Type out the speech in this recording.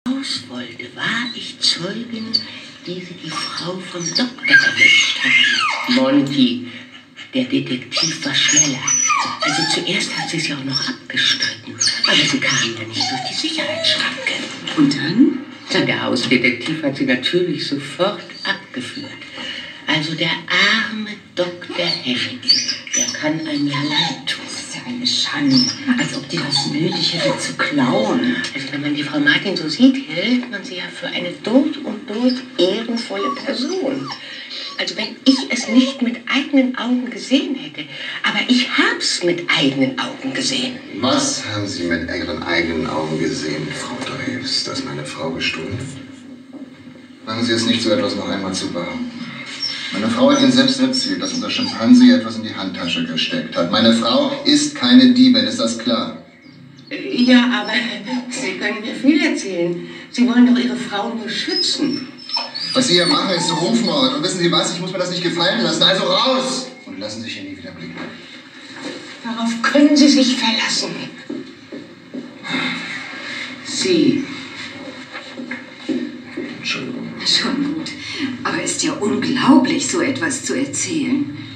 Raus wollte, war ich Zeugin, wie sie die Frau vom Doktor erwischt haben. Monty, der Detektiv, war schneller. Also zuerst hat sie es ja auch noch abgestritten. Aber sie kam ja nicht durch die Sicherheitsschranke. Und dann? Dann der Hausdetektiv hat sie natürlich sofort abgeführt. Also der arme Dr. Henning, der kann einem ja leid tun. Das ist ja eine Schande, als ob die das nötig hätte zu klauen. Also wenn man die Frau Martin so sieht, hält man sie ja für eine durch und durch ehrenvolle Person. Also wenn ich es nicht mit eigenen Augen gesehen hätte, aber ich hab's mit eigenen Augen gesehen. Was haben Sie mit Ihren eigenen Augen gesehen, Frau Drews? Dass meine Frau gestohlen? Machen Sie es nicht, so etwas noch einmal zu behaupten. Meine Frau hat Ihnen selbst erzählt, dass unser Schimpanse ihr etwas in die Handtasche gesteckt hat. Meine Frau ist keine Diebin, ist das klar? Ja, aber Sie können mir viel erzählen. Sie wollen doch Ihre Frau nur schützen. Was Sie hier machen, ist Rufmord. Und wissen Sie was? Ich muss mir das nicht gefallen lassen. Also raus! Und lassen Sie sich hier nie wieder blicken. Darauf können Sie sich verlassen. Sie. Entschuldigung. Schon gut. Aber ist ja unglaublich, so etwas zu erzählen.